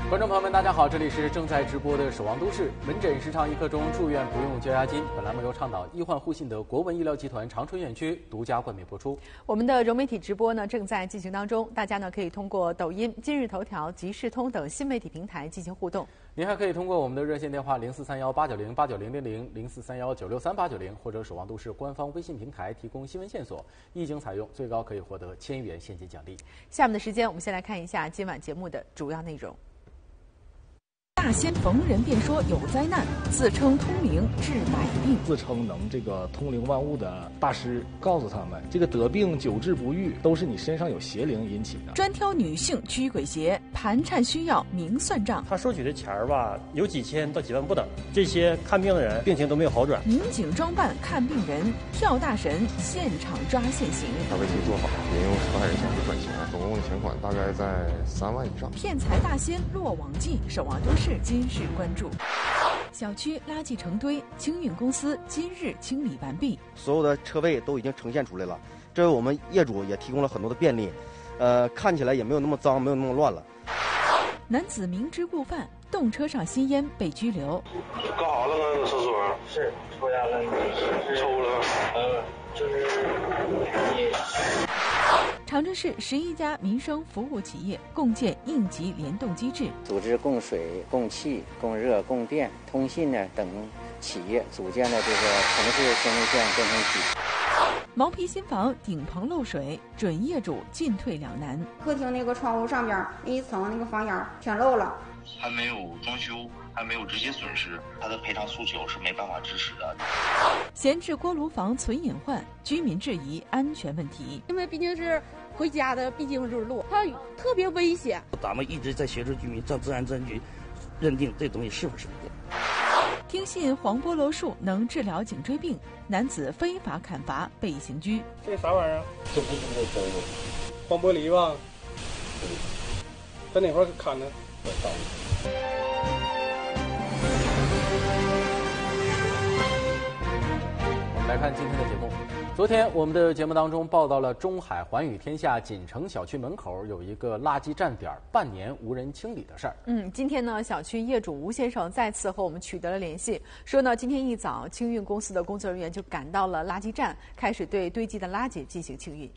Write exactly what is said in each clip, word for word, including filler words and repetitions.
观众朋友们，大家好，这里是正在直播的《守望都市》门诊时长一刻钟，住院不用交押金。本栏目由倡导医患互信的国文医疗集团长春院区独家冠名播出。 我们的融媒体直播呢正在进行当中，大家呢可以通过抖音、今日头条、即时通等新媒体平台进行互动。 您还可以通过我们的热线电话零四三幺八九零八九零零零、零四三幺九六三八九零或者守望都市官方微信平台提供新闻线索，一经采用，最高可以获得千元现金奖励。 下面的时间，我们先来看一下今晚节目的主要内容。 大仙逢人便说有灾难，自称通灵治百病， 自称能这个通灵万物的大师告诉他们，这个得病久治不愈都是你身上有邪灵引起的。 专挑女性驱鬼邪，盘缠需要明算账。 他收取的钱儿吧，有几千到几万不等。这些看病的人病情都没有好转。 民警装扮看病人，跳大神现场抓现行。 他为其做法，引用受害人想去赚钱，总共的钱款大概在三万以上。 骗财大仙落网记，守望都市今日关注。小区垃圾成堆，清运公司今日清理完毕， 所有的车位都已经呈现出来了，这为我们业主也提供了很多的便利，呃，看起来也没有那么脏，没有那么乱了。 男子明知故犯，动车上吸烟被拘留。 干啥了？那个厕所是抽烟了， 抽了， 呃，就是你。 长春市十一家民生服务企业共建应急联动机制， 组织供水、供气、供热、供电、通信呢等企业组建了这个城市生物线工程体。 毛坯新房顶棚漏水，准业主进退两难。 客厅那个窗户上边那一层那个房檐全漏了， 还没有装修，还没有直接损失，他的赔偿诉求是没办法支持的。 闲置锅炉房存隐患，居民质疑安全问题。 因为毕竟是回家的必经之路，它特别危险。 咱们一直在协助居民让治安证据认定这东西是不是危险。 听信黄菠萝树能治疗颈椎病，男子非法砍伐被刑拘。 这啥玩意儿？ 这不是那个黄玻璃吧？ 对。 在哪块砍的？ 在上面。 我们来看今天的节目。昨天我们的节目当中报道了中海环宇天下锦城小区门口有一个垃圾站点半年无人清理的事儿。 嗯，今天呢，小区业主吴先生再次和我们取得了联系，说呢，今天一早清运公司的工作人员就赶到了垃圾站，开始对堆积的垃圾进行清运。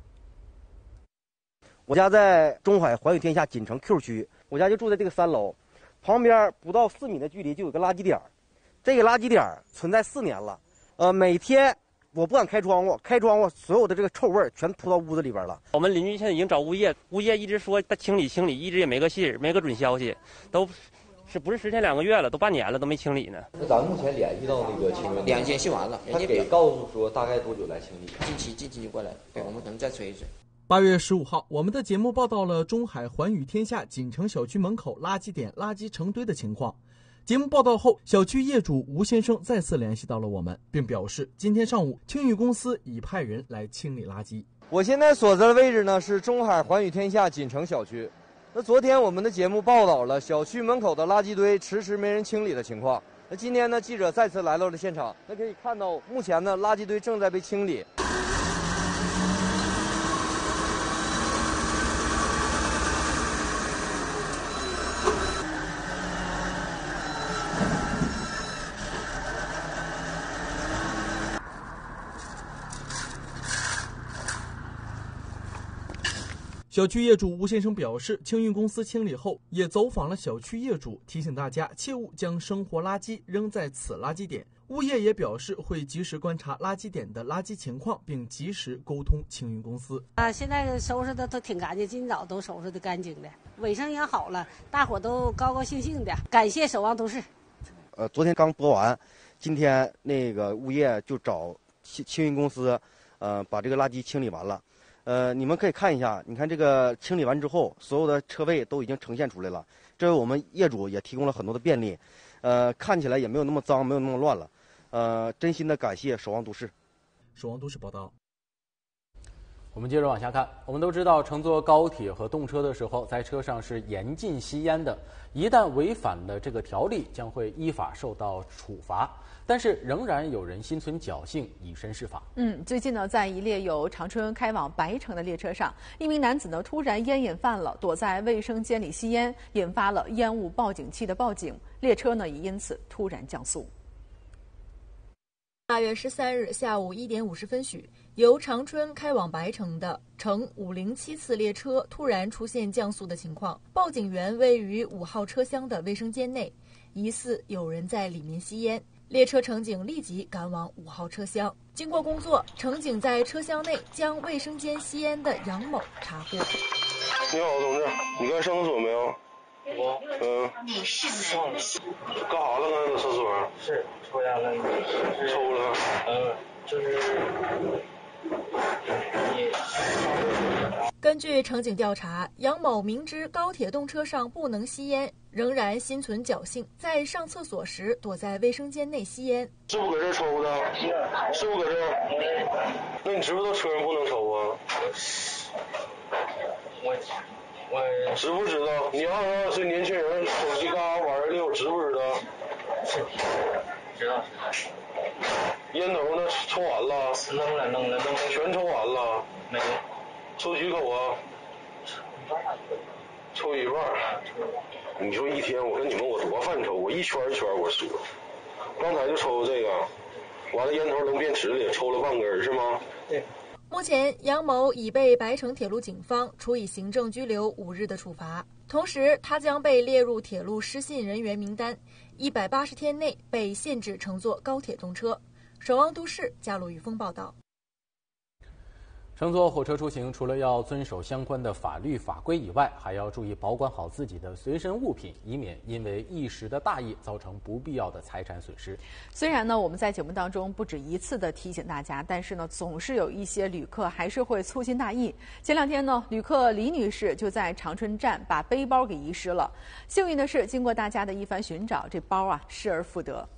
我家在中海环宇天下锦城 Q 区，我家就住在这个三楼，旁边不到四米的距离就有个垃圾点，这个垃圾点存在四年了，呃，每天。我不敢开窗户，开窗户所有的这个臭味全扑到屋子里边了。 我们邻居现在已经找物业，物业一直说他清理清理，一直也没个信，没个准消息，都是不是十天两个月了，都半年了都没清理呢。 那咱们目前联系到那个清运， 联系系完了， 他给告诉说大概多久来清理？ 近期近期就过来，对，我们可能再催一催。 八月十五号，我们的节目报道了中海环宇天下锦城小区门口垃圾点垃圾成堆的情况。节目报道后，小区业主吴先生再次联系到了我们，并表示今天上午清运公司已派人来清理垃圾。 我现在所在的位置呢是中海环宇天下锦城小区。那昨天我们的节目报道了小区门口的垃圾堆迟迟没人清理的情况。那今天呢，记者再次来到了现场，那可以看到目前呢垃圾堆正在被清理。 小区业主吴先生表示，清运公司清理后也走访了小区业主，提醒大家切勿将生活垃圾扔在此垃圾点。物业也表示会及时观察垃圾点的垃圾情况，并及时沟通清运公司。 啊，现在收拾的都挺干净，今早都收拾的干净的，卫生也好了，大伙都高高兴兴的。感谢守望都市。 呃，昨天刚播完，今天那个物业就找清清运公司，呃，把这个垃圾清理完了。呃，你们可以看一下，你看这个清理完之后，所有的车位都已经呈现出来了，这为我们业主也提供了很多的便利，呃，看起来也没有那么脏，没有那么乱了，呃，真心的感谢守望都市。 守望都市报道。 我们接着往下看，我们都知道，乘坐高铁和动车的时候，在车上是严禁吸烟的。一旦违反了这个条例，将会依法受到处罚。但是，仍然有人心存侥幸，以身试法。 嗯，最近呢，在一列由长春开往白城的列车上，一名男子呢突然烟瘾犯了，躲在卫生间里吸烟，引发了烟雾报警器的报警，列车呢也因此突然降速。 八月十三日下午一点五十分许，由长春开往白城的乘五零七次列车突然出现降速的情况。报警源位于五号车厢的卫生间内，疑似有人在里面吸烟。列车乘警立即赶往五号车厢。经过工作，乘警在车厢内将卫生间吸烟的杨某查获。 你好，同志，你刚上厕所没有？ 我嗯。 上了。 干啥了？刚才在厕所？ 是抽烟了。 抽了。 嗯，就是你。 根据乘警调查，杨某明知高铁动车上不能吸烟，仍然心存侥幸，在上厕所时躲在卫生间内吸烟。 是不是搁这抽的？是不是搁这儿？那你知不知道车上不能抽啊？ 我我知不知道？你二十二岁年轻人手机干啥玩儿溜，知不知道？ 是，知道。 烟头呢？抽完了？ 扔了，扔了，扔了。 全抽完了？ 没有。 抽几口啊？抽一半。你说一天我跟你们我多犯抽，我一圈一圈我数，刚才就抽这个，完了烟头扔便池里，抽了半根是吗？ 对。 目前，杨某已被白城铁路警方处以行政拘留五日的处罚，同时他将被列入铁路失信人员名单，一百八十天内被限制乘坐高铁动车。守望都市加鲁宇峰报道。 乘坐火车出行，除了要遵守相关的法律法规以外，还要注意保管好自己的随身物品，以免因为一时的大意造成不必要的财产损失。 虽然呢，我们在节目当中不止一次的提醒大家，但是呢，总是有一些旅客还是会粗心大意。前两天呢，旅客李女士就在长春站把背包给遗失了。幸运的是，经过大家的一番寻找，这包啊失而复得。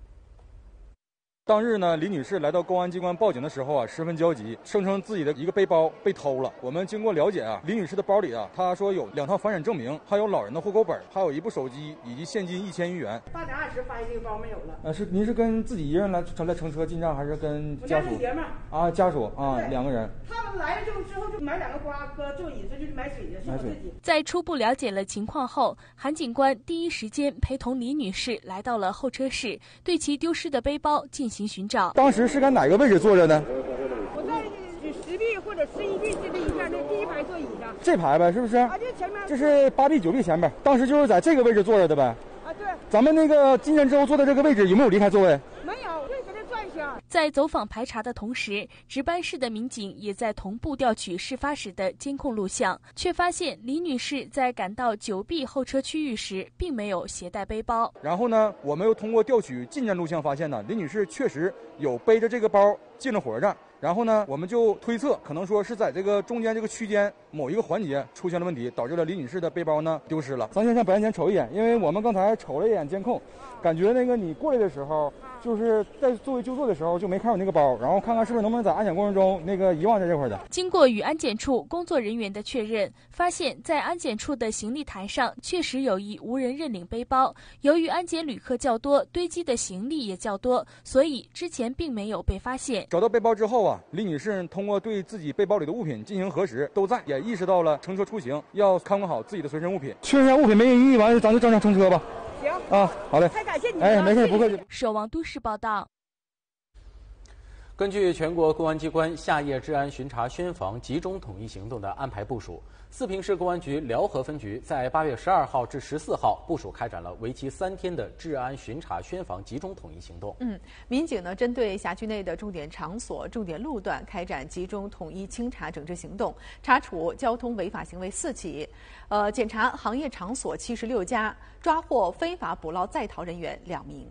当日呢，李女士来到公安机关报警的时候啊，十分焦急，声称自己的一个背包被偷了。我们经过了解啊，李女士的包里啊，她说有两套房产证明，还有老人的户口本，还有一部手机以及现金一千余元。 八点二十发现这个包没有了。 呃，是您是跟自己一人来乘来乘车进站，还是跟家属？ 我家姐们啊，家属啊，两个人。 他们来了之后之后就买两个瓜搁座椅子，就是买水的，是我自己。 在初步了解了情况后，韩警官第一时间陪同李女士来到了候车室，对其丢失的背包进行寻找。 当时是在哪个位置坐着呢？ 我在十 B 或者十一 B 这一片的第一排座椅上。 这排呗，是不是？ 啊，就前面。 这是八 B 九 B 前面，当时就是在这个位置坐着的呗。 啊，对。 咱们那个进站之后坐的这个位置有没有离开座位？ 没有，就搁这转一圈。 在走访排查的同时，值班室的民警也在同步调取事发时的监控录像，却发现李女士在赶到九 B 候车区域时，并没有携带背包。 然后呢，我们又通过调取进站录像发现呢，李女士确实有背着这个包进了火车站。然后呢，我们就推测，可能说是在这个中间这个区间某一个环节出现了问题，导致了李女士的背包呢丢失了。咱先上保险前瞅一眼，因为我们刚才瞅了一眼监控，感觉那个你过来的时候，就是在作为就坐的时候就没看到那个包，然后看看是不是能不能在安检过程中那个遗忘在这块的。 经过与安检处工作人员的确认，发现在安检处的行李台上确实有一无人认领背包。由于安检旅客较多，堆积的行李也较多，所以之前并没有被发现。 找到背包之后啊，李女士通过对自己背包里的物品进行核实，都在，也意识到了乘车出行要看管好自己的随身物品。确认下物品没人异议完，咱就正常乘车吧。 行啊，好嘞， 太感谢你了。 哎，没事，不客气。 守望都市报道。 根据全国公安机关夏夜治安巡查宣防集中统一行动的安排部署，四平市公安局辽河分局在八月十二号至十四号部署开展了为期三天的治安巡查宣防集中统一行动。 嗯，民警呢针对辖区内的重点场所、重点路段开展集中统一清查整治行动，查处交通违法行为四起，呃，检查行业场所七十六家，抓获非法捕捞在逃人员两名。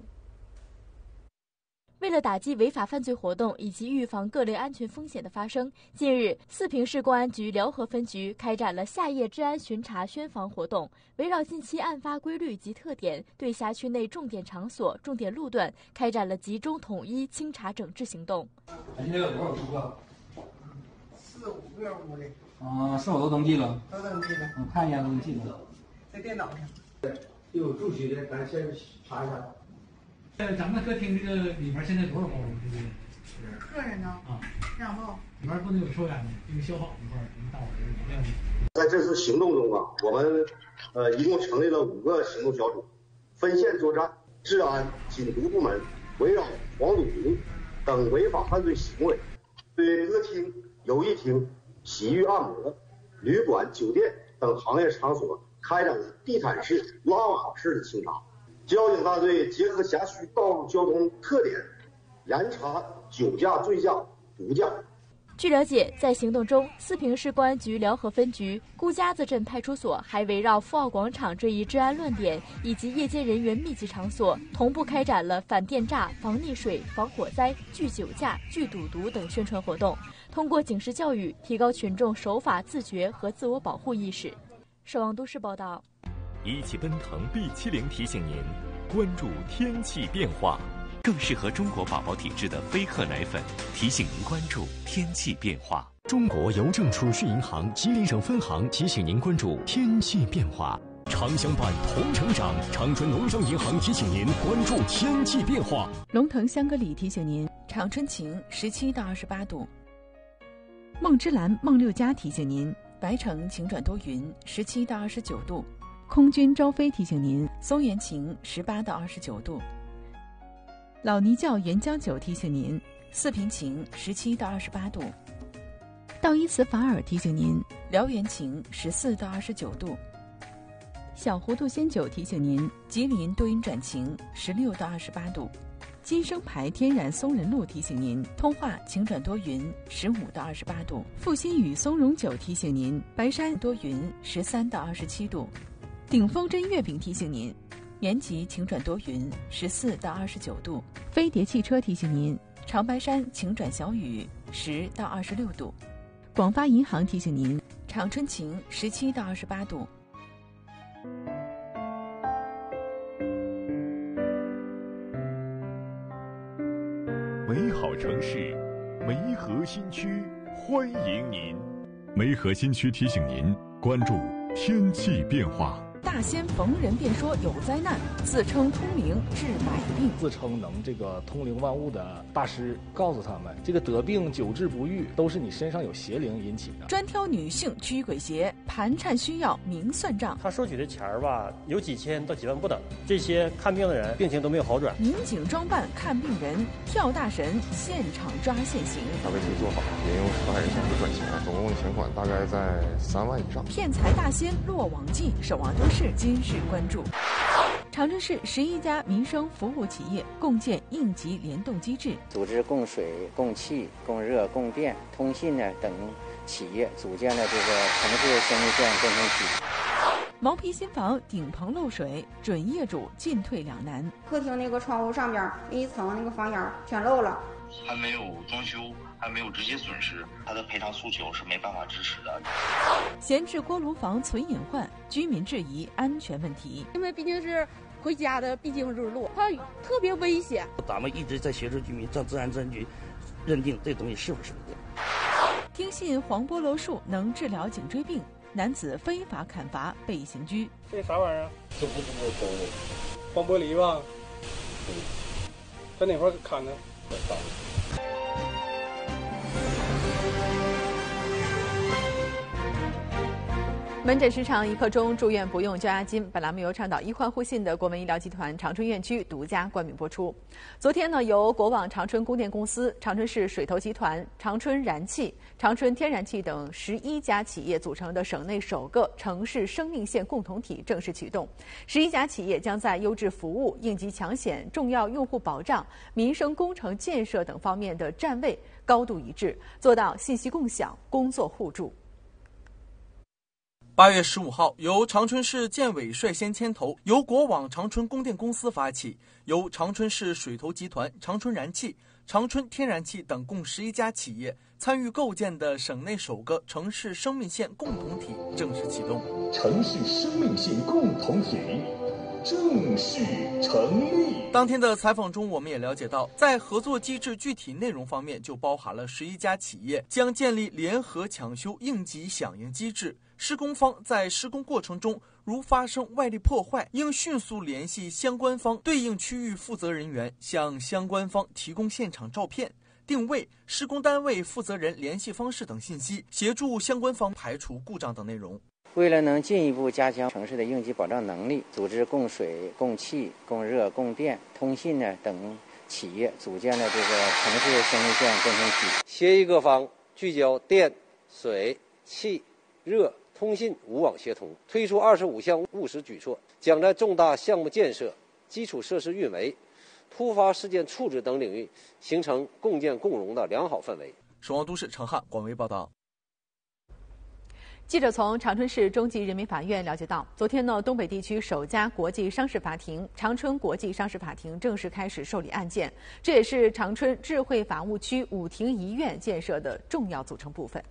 为了打击违法犯罪活动以及预防各类安全风险的发生，近日，四平市公安局辽河分局开展了夏夜治安巡查宣防活动，围绕近期案发规律及特点，对辖区内重点场所、重点路段开展了集中统一清查整治行动。 今天有多少顾客？ 四五个屋的。 啊，是否都登记了？ 都登记了。 我看一眼登记了。 在电脑上。 对，有住区的，咱先查一查。 呃，咱们客厅这个里面现在多少包这个？ 客人呢？啊，两包。 里面不能有抽烟的，因为消防一块儿，因为大伙儿有量。 在这次行动中啊，我们呃一共成立了五个行动小组，分线作战，治安、禁毒部门围绕黄赌毒等违法犯罪行为，对歌厅、游艺厅、洗浴按摩、旅馆、酒店等行业场所开展了地毯式、拉瓦式的清查。交警大队结合辖区道路交通特点，严查酒驾、醉驾、毒驾。 据了解，在行动中，四平市公安局辽河分局、顾家子镇派出所还围绕富奥广场这一治安乱点以及夜间人员密集场所，同步开展了反电诈、防溺水、防火灾、拒酒驾、拒赌毒等宣传活动，通过警示教育，提高群众守法自觉和自我保护意识。守望都市报道。 一汽奔腾 B 七零提醒您关注天气变化。更适合中国宝宝体质的飞鹤奶粉，提醒您关注天气变化。 中国邮政储蓄银行吉林省分行提醒您关注天气变化。长相伴，同成长。长春农商银行提醒您关注天气变化。 龙腾香格里提醒您，长春晴，十七到二十八度。梦之蓝梦六家提醒您，白城晴转多云，十七到二十九度。空军招飞提醒您，松原晴，十八到二十九度。老泥教沿江酒提醒您，四平晴，十七到二十八度。道伊茨法尔提醒您，辽源晴，十四到二十九度。小糊涂仙酒提醒您，吉林多云转晴，十六到二十八度。金生牌天然松仁露提醒您，通化晴转多云，十五到二十八度。富新宇松茸酒提醒您，白山多云，十三到二十七度。顶峰真月饼提醒您，延吉晴转多云，十四到二十九度。飞碟汽车提醒您，长白山晴转小雨，十到二十六度。广发银行提醒您，长春晴，十七到二十八度。 美好城市，梅河新区欢迎您。 梅河新区提醒您关注天气变化。 大仙逢人便说有灾难，自称通灵治百病， 自称能这个通灵万物的大师告诉他们，这个得病久治不愈都是你身上有邪灵引起的。 专挑女性驱鬼邪，盘缠需要明算账。 他收取的钱儿吧，有几千到几万不等。这些看病的人病情都没有好转。 民警装扮看病人，跳大神现场抓现行。 他为其做好，也用十万人向他转钱，总共钱款大概在三万以上。 骗财大仙落网记，守望都市今日关注。长春市十一家民生服务企业共建应急联动机制， 组织供水、供气、供热、供电、通信呢等企业组建了这个城市生命线共同体。 毛坯新房顶棚漏水，准业主进退两难。 客厅那个窗户上边一层那个房檐全漏了， 还没有装修，还没有直接损失，他的赔偿诉求是没办法支持的。 闲置锅炉房存隐患，居民质疑安全问题。 因为毕竟是回家的必经之路，它特别危险。 咱们一直在协助居民让治安治安局认定这东西是不是不对。 听信黄菠萝树能治疗颈椎病，男子非法砍伐被刑拘。 这啥玩意儿？ 这不是那个黄玻璃吧？ 嗯。 在哪块砍的？ 在大陆。 门诊时长一刻钟，住院不用交押金。本栏目由倡导医患互信的国门医疗集团长春院区独家冠名播出。昨天呢，由国网长春供电公司、长春市水投集团、长春燃气、长春天然气等十一家企业组成的省内首个城市生命线共同体正式启动。十一家企业将在优质服务、应急抢险、重要用户保障、民生工程建设等方面的站位高度一致，做到信息共享、工作互助。 八月十五号，由长春市建委率先牵头，由国网长春供电公司发起，由长春市水投集团、长春燃气、长春天然气等共十一家企业参与构建的省内首个城市生命线共同体正式启动。 城市生命线共同体正式成立。 当天的采访中，我们也了解到，在合作机制具体内容方面，就包含了十一家企业将建立联合抢修应急响应机制。施工方在施工过程中如发生外力破坏，应迅速联系相关方对应区域负责人员，向相关方提供现场照片、定位、施工单位负责人联系方式等信息，协助相关方排除故障等内容。 为了能进一步加强城市的应急保障能力，组织供水、供气、供热、供电、通信呢等企业组建了这个城市生物线工程体， 协议各方聚焦电、水、气、热、通信五网协同，推出二十五项务实举措，将在重大项目建设、基础设施运维、突发事件处置等领域形成共建共荣的良好氛围。 守望都市陈汉广为报道。 记者从长春市中级人民法院了解到，昨天呢，东北地区首家国际商事法庭长春国际商事法庭正式开始受理案件，这也是长春智慧法务区五庭一院建设的重要组成部分。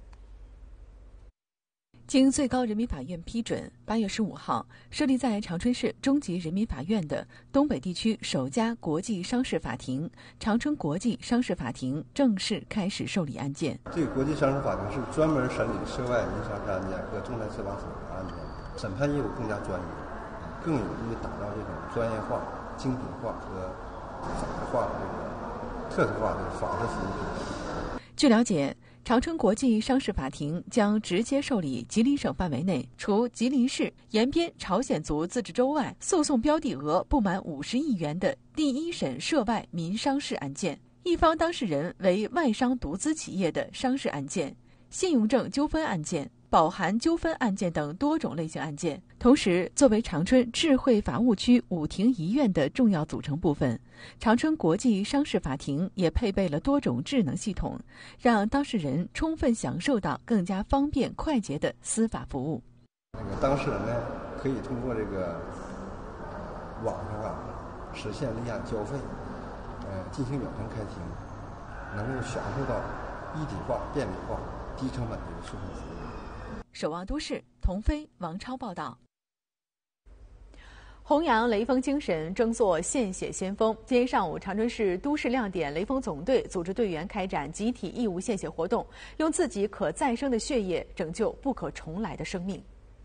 经最高人民法院批准，八月十五号，设立在长春市中级人民法院的东北地区首家国际商事法庭长春国际商事法庭正式开始受理案件。 这个国际商事法庭是专门审理涉外民商事案件和仲裁司法审查案件，审判业务更加专业，更有利于打造这种专业化、精品化和法治化的这个特色化的法治服务体系。 据了解，长春国际商事法庭将直接受理吉林省范围内除吉林市延边朝鲜族自治州外诉讼标的额不满五十亿元的第一审涉外民商事案件，一方当事人为外商独资企业的商事案件、信用证纠纷案件、保函纠纷案件等多种类型案件。同时，作为长春智慧法务区五庭一院的重要组成部分，长春国际商事法庭也配备了多种智能系统，让当事人充分享受到更加方便快捷的司法服务。 那个当事人呢，可以通过这个网上啊实现立案交费，呃，进行远程开庭，能够享受到一体化、便利化、低成本的诉讼服务。 守望都市，童飞、王超报道。 弘扬雷锋精神，争做献血先锋。今天上午，长春市都市亮点雷锋总队组织队员开展集体义务献血活动，用自己可再生的血液拯救不可重来的生命。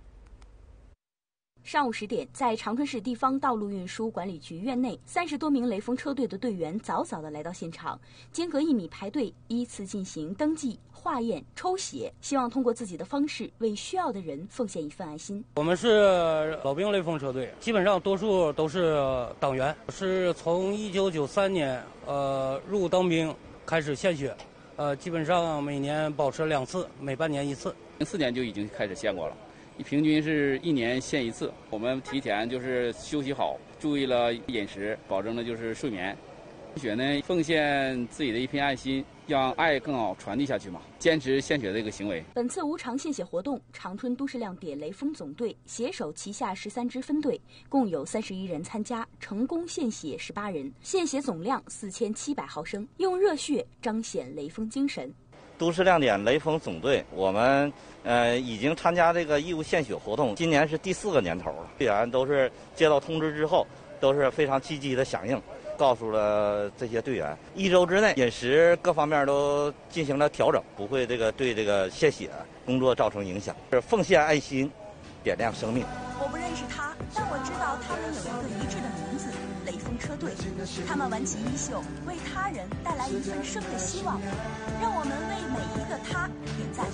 上午十点，在长春市地方道路运输管理局院内，三十多名雷锋车队的队员早早地来到现场，间隔一米排队，依次进行登记、化验、抽血，希望通过自己的方式为需要的人奉献一份爱心。 我们是老兵雷锋车队，基本上多数都是党员，是从一九九三年呃入当兵开始献血，呃基本上每年保持两次，每半年一次。 零四年就已经开始献过了。平均是一年献一次，我们提前就是休息好，注意了饮食，保证的就是睡眠。血呢，奉献自己的一片爱心，让爱更好传递下去嘛，坚持献血的这个行为。 本次无偿献血活动，长春都市亮点雷锋总队携手旗下十三支分队，共有三十一人参加，成功献血十八人，献血总量四千七百毫升，用热血彰显雷锋精神。 都市亮点雷锋总队，我们呃已经参加这个义务献血活动，今年是第四个年头了。队员都是接到通知之后，都是非常积极的响应，告诉了这些队员，一周之内饮食各方面都进行了调整，不会这个对这个献血工作造成影响。是奉献爱心，点亮生命。 我不认识他，但我知道他们有一个一致的名字——雷锋车队。他们挽起衣袖，为他人带来一份生的希望。让我们为每一个他点赞。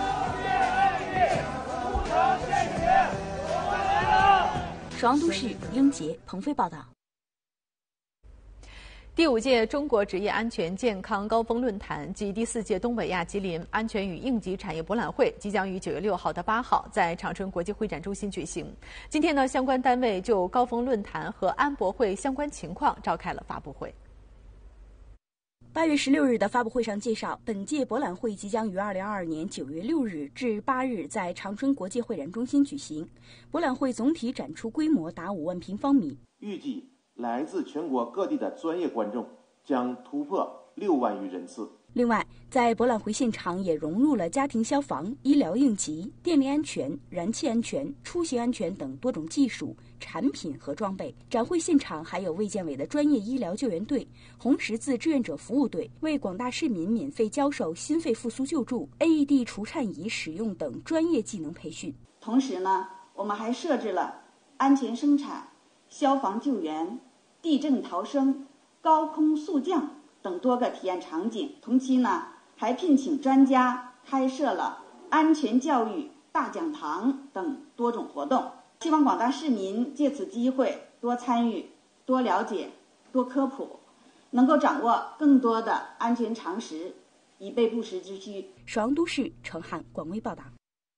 守望都市，英杰、鹏飞报道。 第五届中国职业安全健康高峰论坛及第四届东北亚吉林安全与应急产业博览会即将于九月六号到八号在长春国际会展中心举行。今天呢，相关单位就高峰论坛和安博会相关情况召开了发布会。 八月十六日的发布会上介绍，本届博览会即将于二零二二年九月六日至八日在长春国际会展中心举行。博览会总体展出规模达五万平方米， 预计来自全国各地的专业观众将突破六万余人次。 另外， 在博览会现场也融入了家庭消防、医疗应急、电力安全、燃气安全、出行安全等多种技术、产品和装备。展会现场还有卫健委的专业医疗救援队、红十字志愿者服务队，为广大市民免费教授心肺复苏救助、A E D 除颤仪使用等专业技能培训。 同时呢，我们还设置了安全生产、消防救援、地震逃生、高空速降等多个体验场景。同期呢，还聘请专家开设了安全教育大讲堂等多种活动，希望广大市民借此机会多参与、多了解、多科普，能够掌握更多的安全常识，以备不时之需。 守望都市陈汉广微报道。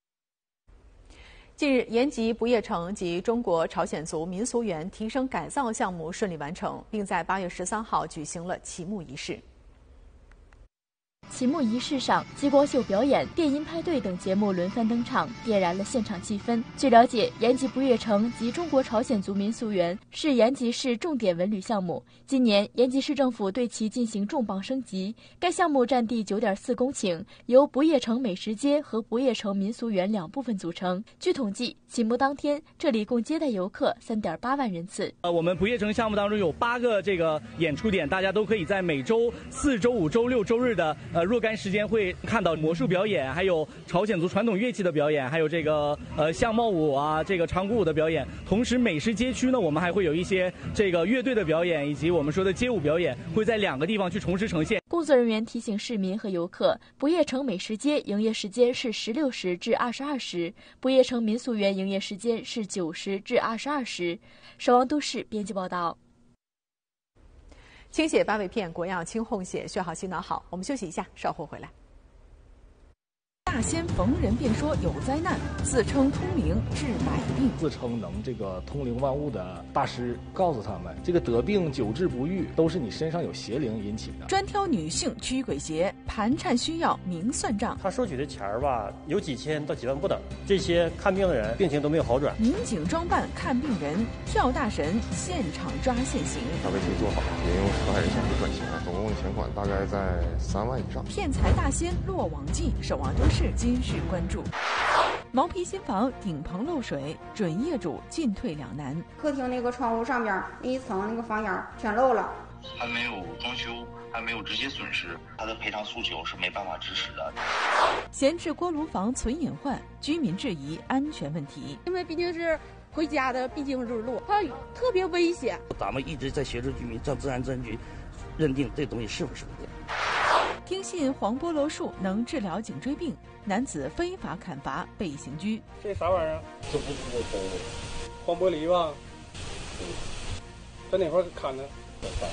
近日，延吉不夜城及中国朝鲜族民俗园提升改造项目顺利完成，并在八月十三号举行了启幕仪式。 启幕仪式上，激光秀表演、电音派对等节目轮番登场，点燃了现场气氛。据了解，延吉不夜城及中国朝鲜族民俗园是延吉市重点文旅项目。今年，延吉市政府对其进行重磅升级。该项目占地九点四公顷，由不夜城美食街和不夜城民俗园两部分组成。据统计，启幕当天，这里共接待游客三点八万人次。 呃，我们不夜城项目当中有八个这个演出点，大家都可以在每周四、周五、周六、周日的呃若干时间会看到魔术表演，还有朝鲜族传统乐器的表演，还有这个呃相貌舞啊，这个长鼓舞的表演。同时，美食街区呢，我们还会有一些这个乐队的表演，以及我们说的街舞表演，会在两个地方去同时呈现。 工作人员提醒市民和游客，不夜城美食街营业时间是十六时至二十二时，不夜城民俗园营业时间是九时至二十二时。守望都市编辑报道。 清血八味片，国药清红血，血好心脑好。我们休息一下，稍后回来。 大仙逢人便说有灾难，自称通灵治百病， 自称能这个通灵万物的大师，告诉他们这个得病久治不愈都是你身上有邪灵引起的。 专挑女性驱鬼邪，盘缠需要明算账。 他收取的钱儿吧，有几千到几万不等。这些看病的人病情都没有好转。 民警装扮看病人，跳大神，现场抓现行。 他为其做好，也用河海人向去赚钱，总共钱款大概在三万以上。 骗财大仙落网记，守望都市今日关注。毛坯新房顶棚漏水，准业主进退两难。 客厅那个窗户上边那一层那个房檐全漏了， 还没有装修，还没有直接损失，他的赔偿诉求是没办法支持的。 闲置锅炉房存隐患，居民质疑安全问题。 因为毕竟是回家的必经之路，它特别危险。 咱们一直在协助居民向治安证据认定这东西是不是危险。 听信黄菠萝树能治疗颈椎病，男子非法砍伐被刑拘。 这啥玩意儿？ 这不是我偷的， 黄玻璃吧？ 嗯， 在哪块砍的？ 在山。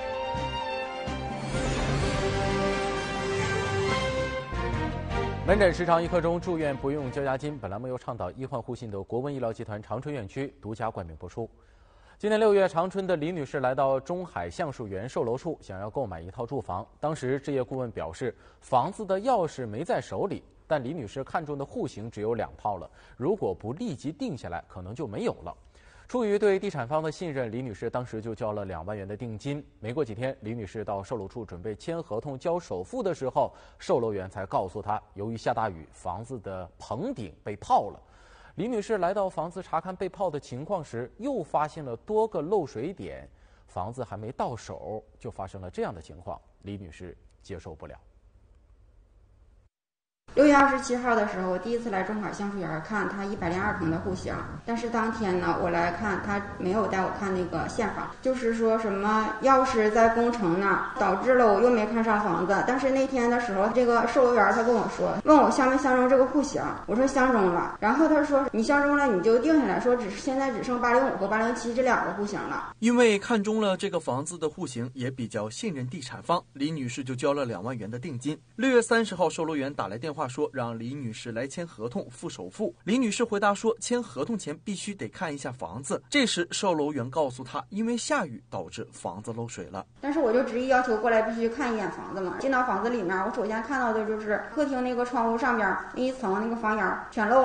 门诊时长一刻钟，住院不用交押金。本栏目由倡导医患互信的国文医疗集团长春院区独家冠名播出。今年六月，长春的李女士来到中海橡树园售楼处，想要购买一套住房。当时置业顾问表示，房子的钥匙没在手里，但李女士看中的户型只有两套了，如果不立即定下来，可能就没有了。出于对地产方的信任，李女士当时就交了两万元的定金。没过几天，李女士到售楼处准备签合同交首付的时候，售楼员才告诉她，由于下大雨，房子的棚顶被泡了。李女士来到房子查看被泡的情况时，又发现了多个漏水点，房子还没到手就发生了这样的情况，李女士接受不了。 六月二十七号的时候，我第一次来中海橡树园看它一百零二平的户型，但是当天呢，我来看他没有带我看那个现房，就是说什么钥匙在工程呢，导致了我又没看上房子。但是那天的时候，这个售楼员他跟我说，问我相没相中这个户型，我说相中了，然后他说你相中了你就定下来，说只是现在只剩八零五和八零七这两个户型了。 因为看中了这个房子的户型，也比较信任地产方，李女士就交了两万元的定金。六月三十号，售楼员打来电话说让李女士来签合同付首付。李女士回答说，签合同前必须得看一下房子。这时售楼员告诉她，因为下雨导致房子漏水了。 但是我就执意要求过来必须看一眼房子嘛。进到房子里面，我首先看到的就是客厅那个窗户上边那一层那个房檐全漏了，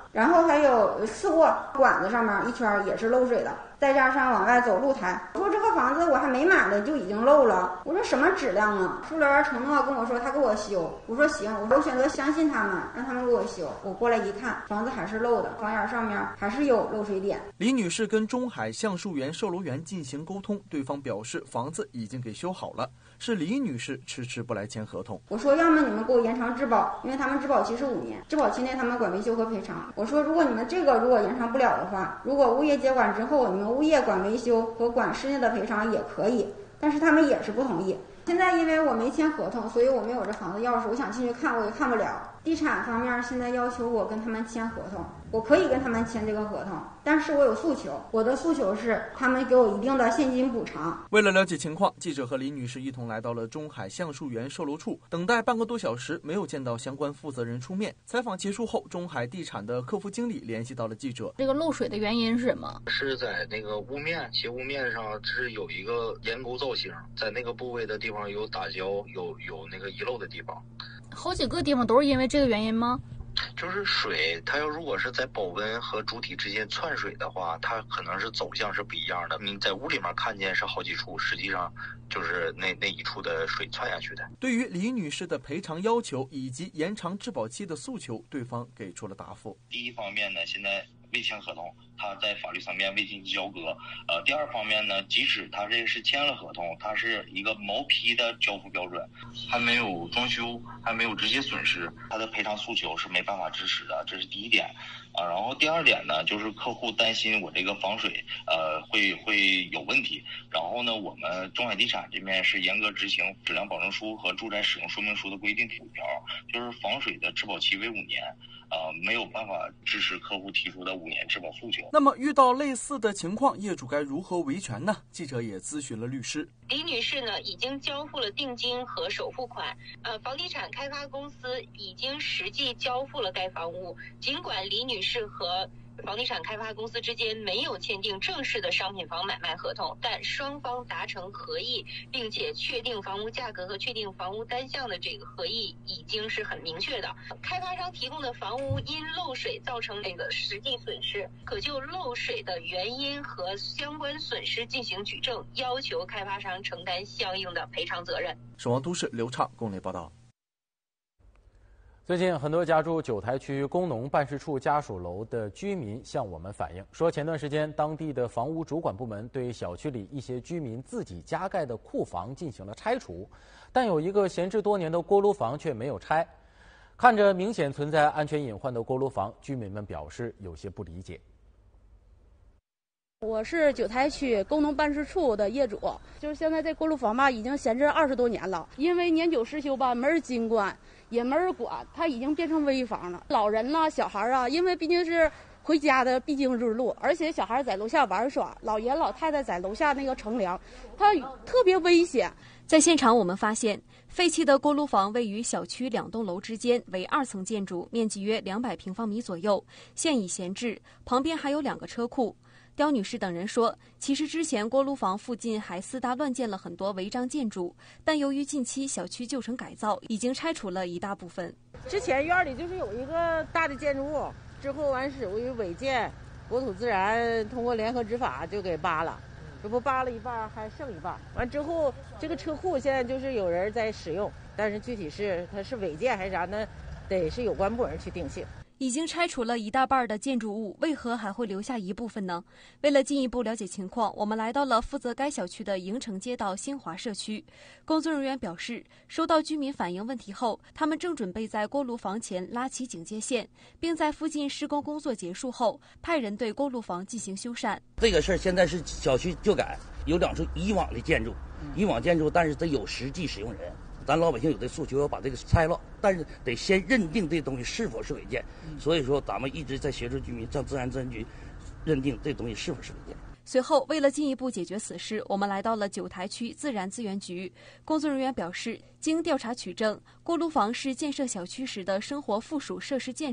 然后还有次卧管子上面一圈也是漏水的，再加上往外走露台。我说这个房子我还没买呢就已经漏了，我说什么质量啊？树联承诺跟我说他给我修，我说行，我说我选择相信他们，让他们给我修。我过来一看，房子还是漏的，房檐上面还是有漏水点。 李女士跟中海橡树园售楼员进行沟通，对方表示房子已经给修好了，是李女士迟迟不来签合同。 我说要么你们给我延长质保，因为他们质保期是五年，质保期内他们管维修和赔偿。我说如果你们这个如果延长不了的话，如果物业接管之后，你们物业管维修和管室内的赔偿也可以，但是他们也是不同意。现在因为我没签合同，所以我没有这房子钥匙，我想进去看我也看不了。地产方面现在要求我跟他们签合同，我可以跟他们签这个合同，但是我有诉求，我的诉求是他们给我一定的现金补偿。 为了了解情况，记者和李女士一同来到了中海橡树园售楼处，等待半个多小时，没有见到相关负责人出面。采访结束后，中海地产的客服经理联系到了记者。 这个漏水的原因是什么？ 是在那个屋面斜屋面上是有一个檐沟造型，在那个部位的地方有打胶，有有那个遗漏的地方。 好几个地方都是因为这个原因吗？ 就是水，它要如果是在保温和主体之间窜水的话，它可能是走向是不一样的。你在屋里面看见是好几处，实际上就是那那一处的水窜下去的。 对于李女士的赔偿要求以及延长质保期的诉求，对方给出了答复。 第一方面呢，现在未签合同，他在法律层面未进行交割。呃，第二方面呢，即使他这个是签了合同，它是一个毛坯的交付标准，还没有装修，还没有直接损失，他的赔偿诉求是没办法支持的，这是第一点。啊，然后第二点呢，就是客户担心我这个防水，呃，会会有问题。然后呢，我们中海地产这边是严格执行质量保证书和住宅使用说明书的规定五条，就是防水的质保期为五年。呃，没有办法支持客户提出的五年质保诉求。 那么遇到类似的情况，业主该如何维权呢？记者也咨询了律师。 李女士呢，已经交付了定金和首付款，呃，房地产开发公司已经实际交付了该房屋。尽管李女士和房地产开发公司之间没有签订正式的商品房买卖合同，但双方达成合意，并且确定房屋价格和确定房屋单项的这个合意已经是很明确的。开发商提供的房屋因漏水造成这个实际损失，可就漏水的原因和相关损失进行举证，要求开发商承担相应的赔偿责任。 守望都市刘畅供内报道。 最近，很多家住九台区工农办事处家属楼的居民向我们反映，说前段时间当地的房屋主管部门对小区里一些居民自己加盖的库房进行了拆除，但有一个闲置多年的锅炉房却没有拆。看着明显存在安全隐患的锅炉房，居民们表示有些不理解。 我是九台区工农办事处的业主，就是现在这锅炉房吧，已经闲置二十多年了，因为年久失修吧，没人监管，也没人管，它已经变成危房了。老人呐、小孩啊，因为毕竟是回家的必经之路，而且小孩在楼下玩耍，老爷老太太在楼下那个乘凉，它特别危险。 在现场，我们发现废弃的锅炉房位于小区两栋楼之间，为二层建筑，面积约两百平方米左右，现已闲置，旁边还有两个车库。刁女士等人说，其实之前锅炉房附近还私搭乱建了很多违章建筑，但由于近期小区旧城改造，已经拆除了一大部分。 之前院里就是有一个大的建筑物，之后完属于违建，国土自然通过联合执法就给扒了，这不扒了一半还剩一半。完之后，这个车库现在就是有人在使用，但是具体是它是违建还是啥呢，得是有关部门去定性。 已经拆除了一大半的建筑物，为何还会留下一部分呢？为了进一步了解情况，我们来到了负责该小区的营城街道新华社区。工作人员表示，收到居民反映问题后，他们正准备在锅炉房前拉起警戒线，并在附近施工工作结束后，派人对锅炉房进行修缮。 这个事儿现在是小区旧改，有两处以往的建筑，以往建筑，但是得有实际使用人。咱老百姓有的诉求要把这个拆了，但是得先认定这东西是否是违建。所以说，咱们一直在协助居民向自然资源局认定这东西是否是违建。 随后，为了进一步解决此事，我们来到了九台区自然资源局。工作人员表示，经调查取证，锅炉房是建设小区时的生活附属设施建筑，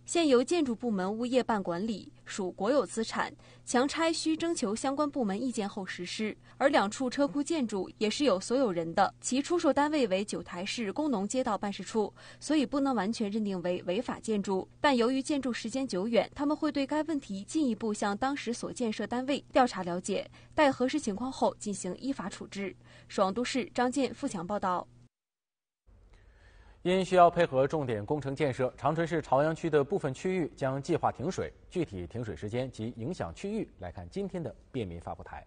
现由建筑部门物业办管理，属国有资产，强拆需征求相关部门意见后实施。而两处车库建筑也是有所有人的，其出售单位为九台市工农街道办事处，所以不能完全认定为违法建筑。但由于建筑时间久远，他们会对该问题进一步向当时所建设单位调查了解，待核实情况后进行依法处置。守望都市张健、付强报道。 因需要配合重点工程建设，长春市朝阳区的部分区域将计划停水。具体停水时间及影响区域，来看今天的便民发布台。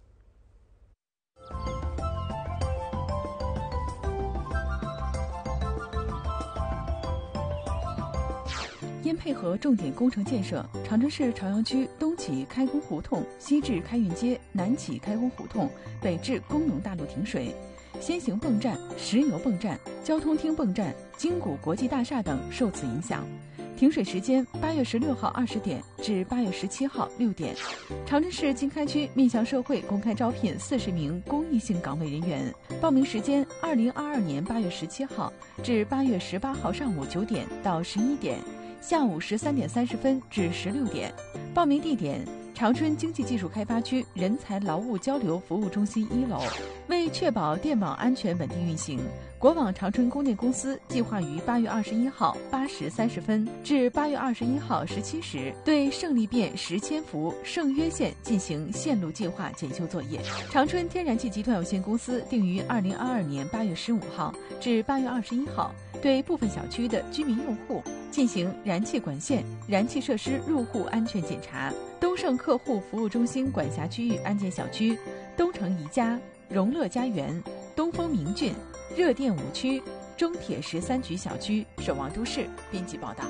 因配合重点工程建设，长春市朝阳区东起开工胡同，西至开运街，南起开工胡同，北至工农大路停水。先行泵站、石油泵站、交通厅泵站、金谷国际大厦等受此影响。停水时间八月十六号二十点至八月十七号六点。长春市经开区面向社会公开招聘四十名公益性岗位人员，报名时间二零二二年八月十七号至八月十八号上午九点到十一点，下午十三点三十分至十六点。报名地点：长春经济技术开发区人才劳务交流服务中心一楼。为确保电网安全稳定运行，国网长春供电公司计划于八月二十一号八时三十分至八月二十一号十七时，对胜利变石千福、圣约线进行线路计划检修作业。长春天然气集团有限公司定于二零二二年八月十五号至八月二十一号，对部分小区的居民用户进行燃气管线、燃气设施入户安全检查。东盛客户服务中心管辖区域安检小区：东城宜家、荣乐家园、东风明骏、热电五区、中铁十三局小区。守望都市编辑报道。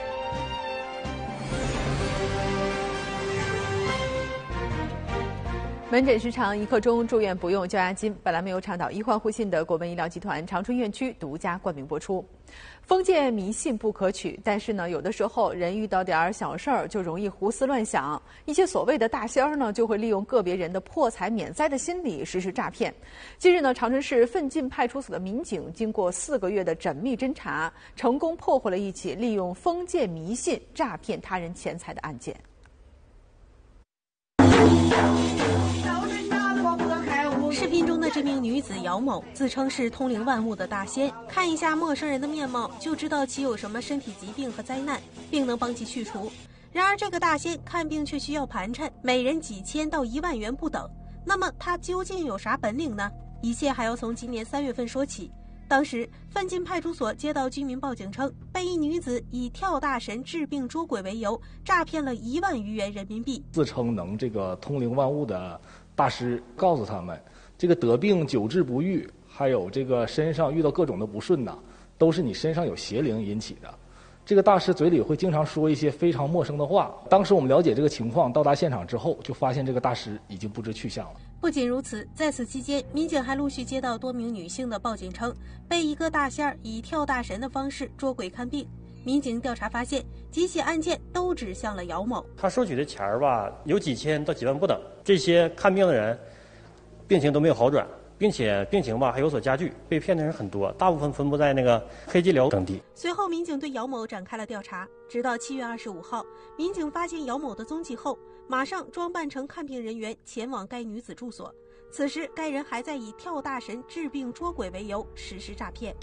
门诊时长一刻钟，住院不用交押金。本栏目由倡导医患互信的国门医疗集团长春院区独家冠名播出。封建迷信不可取，但是呢，有的时候人遇到点小事儿就容易胡思乱想，一些所谓的大仙儿呢，就会利用个别人的破财免灾的心理实施诈骗。近日呢，长春市奋进派出所的民警经过四个月的缜密侦查，成功破获了一起利用封建迷信诈骗他人钱财的案件。 视频中的这名女子姚某自称是通灵万物的大仙，看一下陌生人的面貌就知道其有什么身体疾病和灾难，并能帮其去除。然而这个大仙看病却需要盘缠，每人几千到一万元不等。那么她究竟有啥本领呢？一切还要从今年三月份说起。当时奋进派出所接到居民报警称，被一女子以跳大神治病捉鬼为由，诈骗了一万余元人民币。 自称能这个通灵万物的大师告诉他们，这个得病久治不愈，还有这个身上遇到各种的不顺呐，都是你身上有邪灵引起的。这个大师嘴里会经常说一些非常陌生的话。当时我们了解这个情况，到达现场之后，就发现这个大师已经不知去向了。 不仅如此，在此期间，民警还陆续接到多名女性的报警称，被一个大仙儿以跳大神的方式捉鬼看病。民警调查发现，几起案件都指向了姚某。 他收取的钱儿吧，有几千到几万不等。这些看病的人，病情都没有好转，并且病情吧还有所加剧，被骗的人很多，大部分分布在那个黑吉辽等地。 随后，民警对姚某展开了调查，直到七月二十五号，民警发现姚某的踪迹后，马上装扮成看病人员前往该女子住所。此时，该人还在以跳大神治病捉鬼为由实施诈骗。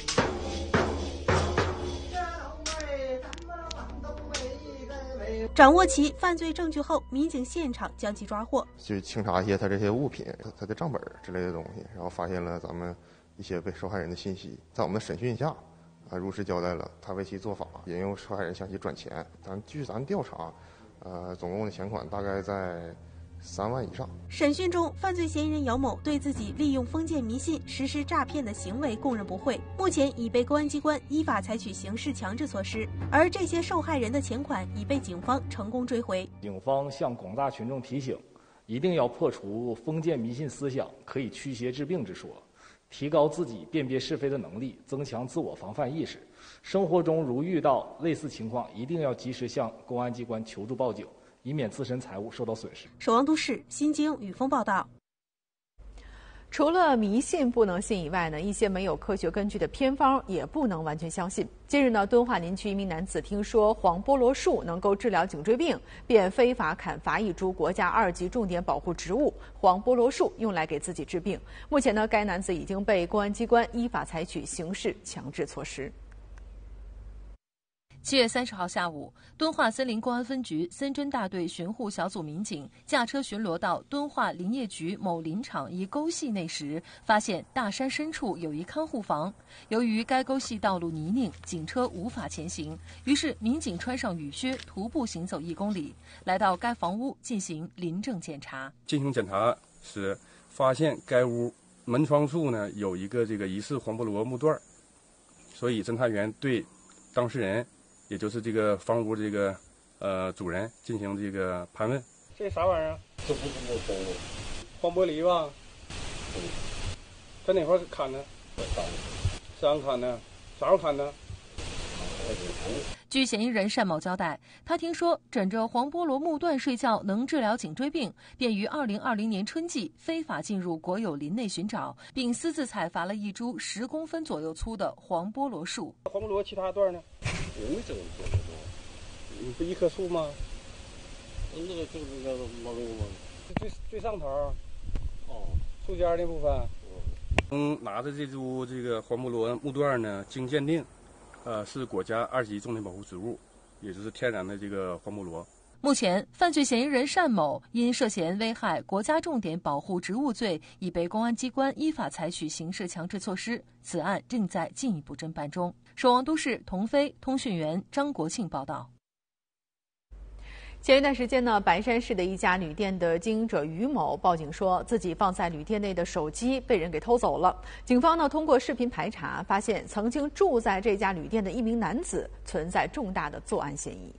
掌握其犯罪证据后，民警现场将其抓获， 去清查一些他这些物品、他的账本之类的东西，然后发现了咱们一些被受害人的信息。在我们的审讯下，啊，如实交代了他为其做法，引诱受害人向其转钱。咱据咱调查，呃，总共的钱款大概在三万以上。 审讯中，犯罪嫌疑人姚某对自己利用封建迷信实施诈骗的行为供认不讳，目前已被公安机关依法采取刑事强制措施，而这些受害人的钱款已被警方成功追回。 警方向广大群众提醒，一定要破除封建迷信思想可以驱邪治病之说，提高自己辨别是非的能力，增强自我防范意识。生活中如遇到类似情况，一定要及时向公安机关求助报警，以免自身财物受到损失。 守望都市新京雨峰报道。 除了迷信不能信以外呢，一些没有科学根据的偏方也不能完全相信。近日呢，敦化林区一名男子听说黄菠萝树能够治疗颈椎病，便非法砍伐一株国家二级重点保护植物黄菠萝树，用来给自己治病。目前呢，该男子已经被公安机关依法采取刑事强制措施。 七月三十号下午，敦化森林公安分局森侦大队巡护小组民警驾车巡逻到敦化林业局某林场一沟隙内时，发现大山深处有一看护房。由于该沟隙道路泥泞，警车无法前行，于是民警穿上雨靴，徒步行走一公里，来到该房屋进行临证检查。 进行检查时，发现该屋门窗处呢有一个这个疑似黄菠萝木段，所以侦查员对当事人，也就是这个房屋这个呃主人进行这个盘问。这啥玩意儿？ 这不是我包的， 黄菠梨吧？ 嗯。 在哪块砍的？ 山山砍的。啥时候砍的？ 据嫌疑人单某交代，他听说枕着黄菠萝木段睡觉能治疗颈椎病，便于二零二零年春季非法进入国有林内寻找，并私自采伐了一株十公分左右粗的黄菠萝树。 黄菠萝其他段呢？ 我没整这么多。 你不一棵树吗？ 那个就是那个毛茸吗？ 最最上头。 哦。 树尖那部分。嗯，拿着这株这个黄菠萝木段呢，经鉴定，呃，是国家二级重点保护植物，也就是天然的这个黄菠萝。 目前，犯罪嫌疑人单某因涉嫌危害国家重点保护植物罪，已被公安机关依法采取刑事强制措施。此案正在进一步侦办中。守望都市童飞通讯员张国庆报道。 前一段时间呢，白山市的一家旅店的经营者于某报警说，自己放在旅店内的手机被人给偷走了。警方呢，通过视频排查，发现曾经住在这家旅店的一名男子存在重大的作案嫌疑。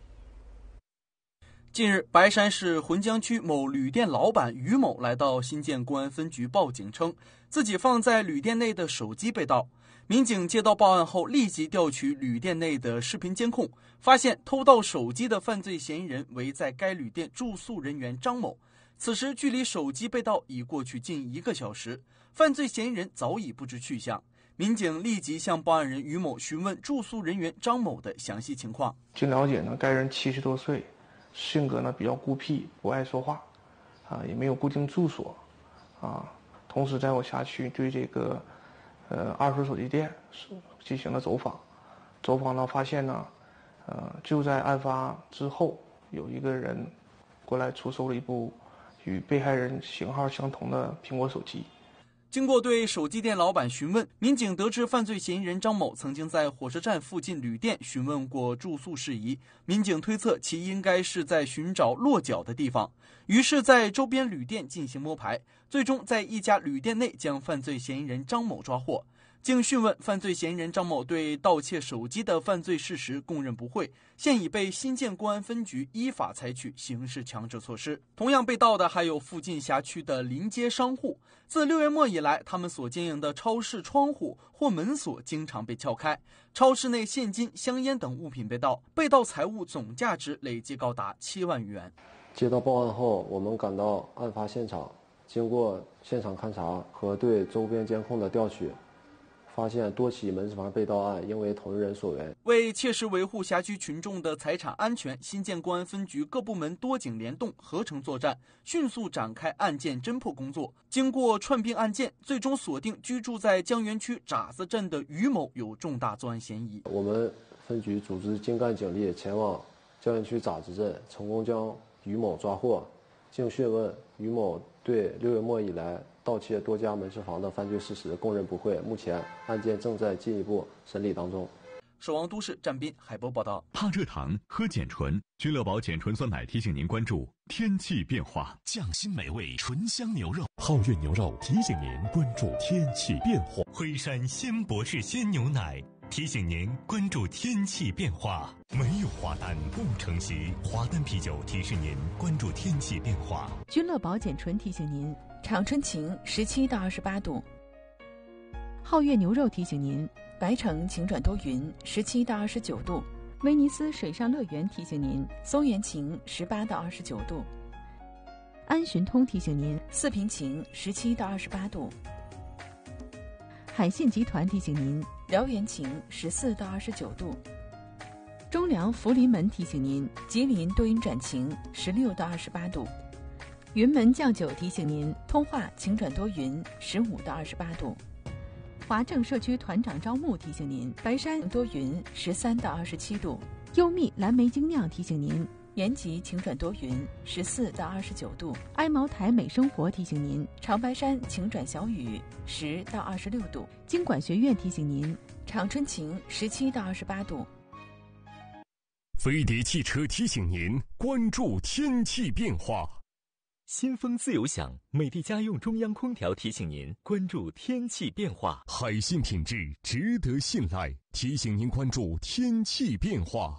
近日，白山市浑江区某旅店老板于某来到新建公安分局报警，称自己放在旅店内的手机被盗。民警接到报案后，立即调取旅店内的视频监控，发现偷盗手机的犯罪嫌疑人为在该旅店住宿人员张某。此时距离手机被盗已过去近一个小时，犯罪嫌疑人早已不知去向。民警立即向报案人于某询问住宿人员张某的详细情况。 经了解呢，该人七十多岁，性格呢比较孤僻，不爱说话，啊，也没有固定住所，啊，同时在我辖区对这个。呃，二手手机店是进行了走访，走访呢发现呢，呃，就在案发之后，有一个人过来出售了一部与被害人型号相同的苹果手机。 经过对手机店老板询问，民警得知犯罪嫌疑人张某曾经在火车站附近旅店询问过住宿事宜，民警推测其应该是在寻找落脚的地方，于是在周边旅店进行摸排，最终在一家旅店内将犯罪嫌疑人张某抓获。经讯问，犯罪嫌疑人张某对盗窃手机的犯罪事实供认不讳，现已被新建公安分局依法采取刑事强制措施。同样被盗的还有附近辖区的临街商户，自六月末以来，他们所经营的超市窗户或门锁经常被撬开，超市内现金、香烟等物品被盗，被盗财物总价值累计高达七万余元。 接到报案后，我们赶到案发现场，经过现场勘查和对周边监控的调取，发现多起门市房被盗案应为同一人所为。 为切实维护辖区群众的财产安全，新建公安分局各部门多警联动，合成作战，迅速展开案件侦破工作。经过串并案件，最终锁定居住在江源区闸子镇的于某有重大作案嫌疑。 我们分局组织精干警力前往江源区闸子镇，成功将于某抓获。经讯问，于某对六月末以来盗窃多家门市房的犯罪事实供认不讳，目前案件正在进一步审理当中。 守望都市战斌海波报道。 怕热糖喝碱醇，君乐宝碱醇酸奶提醒您关注天气变化。 匠心美味醇香牛肉， 皓月牛肉提醒您关注天气变化。 辉山鲜博士鲜牛奶提醒您关注天气变化。没有华丹不成席，华丹啤酒提示您关注天气变化。 君乐宝碱醇提醒您，长春晴十七到二十八度。皓月牛肉提醒您，白城晴转多云十七到二十九度。威尼斯水上乐园提醒您，松原晴十八到二十九度。 安循通提醒您，四平晴十七到二十八度。海信集团提醒您，辽源晴十四到二十九度。中粮福临门提醒您，吉林多云转晴十六到二十八度。云门酱酒提醒您，通化晴转多云十五到二十八度。华正社区团长招募提醒您，白山多云十三到二十七度。优蜜蓝莓精酿提醒您，延吉晴转多云十四到二十九度。哀茅台美生活提醒您，长白山晴转小雨十到二十六度。经管学院提醒您，长春晴十七到二十八度。 飞碟汽车提醒您关注天气变化。 新风自由享美的家用中央空调提醒您关注天气变化。 海信品质值得信赖，提醒您关注天气变化。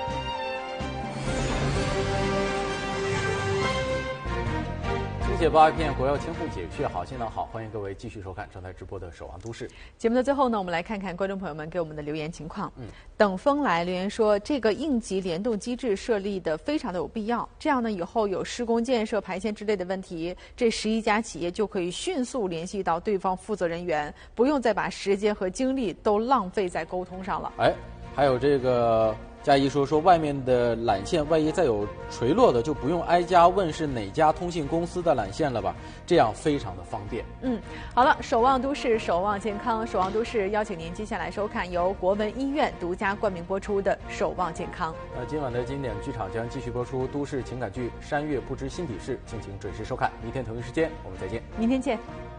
解八片国药清风解穴好，新郎好，欢迎各位继续收看正在直播的《守望都市》 节目的最后呢，我们来看看观众朋友们给我们的留言情况。嗯，等风来留言说，这个应急联动机制设立的非常的有必要，这样呢以后有施工建设、排线之类的问题，这十一家企业就可以迅速联系到对方负责人员，不用再把时间和精力都浪费在沟通上了。 哎，还有这个。佳怡说：“说外面的缆线，万一再有垂落的，就不用挨家问是哪家通信公司的缆线了吧？这样非常的方便。” 嗯，好了，守望都市，守望健康，守望都市邀请您接下来收看由国门医院独家冠名播出的《守望健康》。 那今晚的经典剧场将继续播出都市情感剧《山月不知心底事》，敬请准时收看。明天同一时间我们再见。 明天见。